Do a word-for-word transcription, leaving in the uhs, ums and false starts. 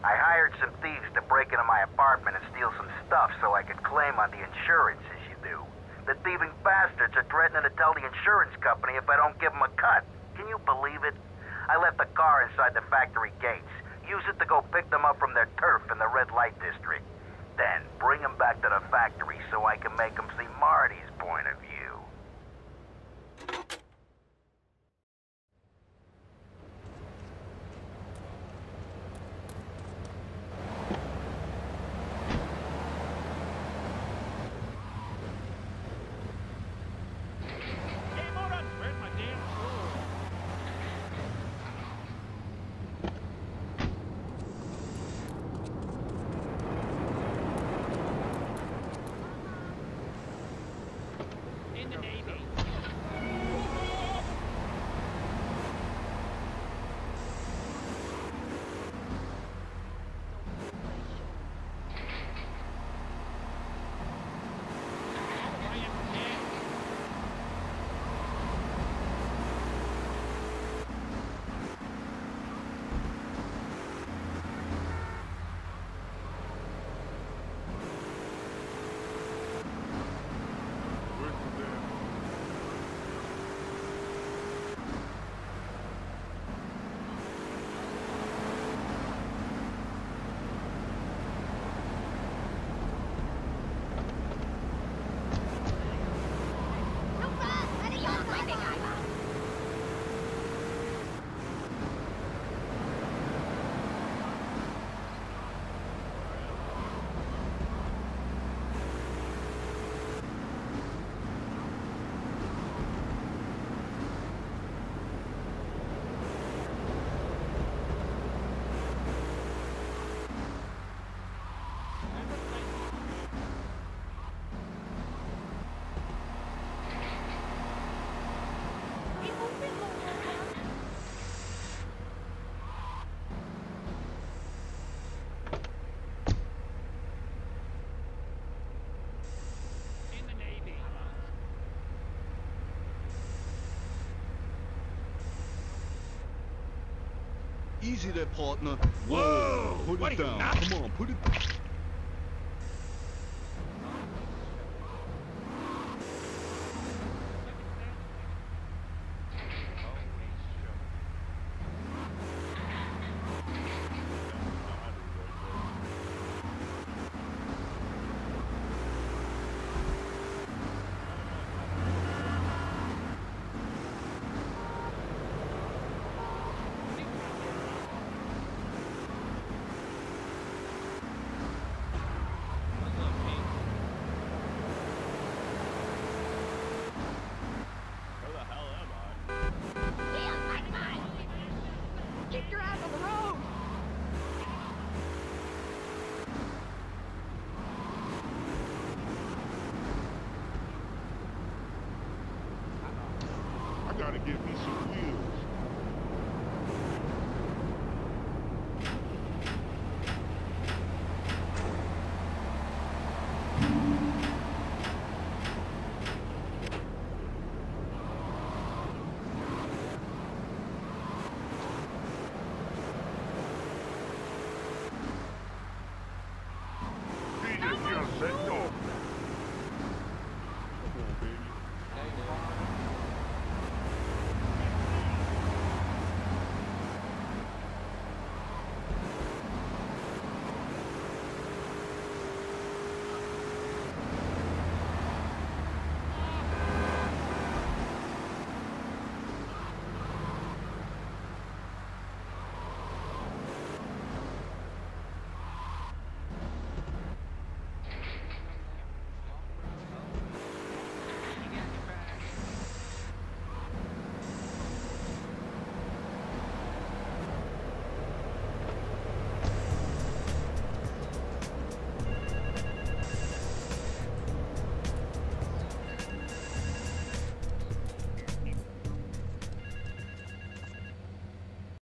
I hired some thieves to break into my apartment and steal some stuff so I could claim on the insurance, as you do. The thieving bastards are threatening to tell the insurance company if I don't give them a cut. Can you believe it? I left the car inside the factory gates. Use it to go pick them up from their turf in the red light district. Then bring them back to the factory so I can make them see Marty's point of view. Easy there, partner. Whoa! Put What it are you down. not- Come on, put it.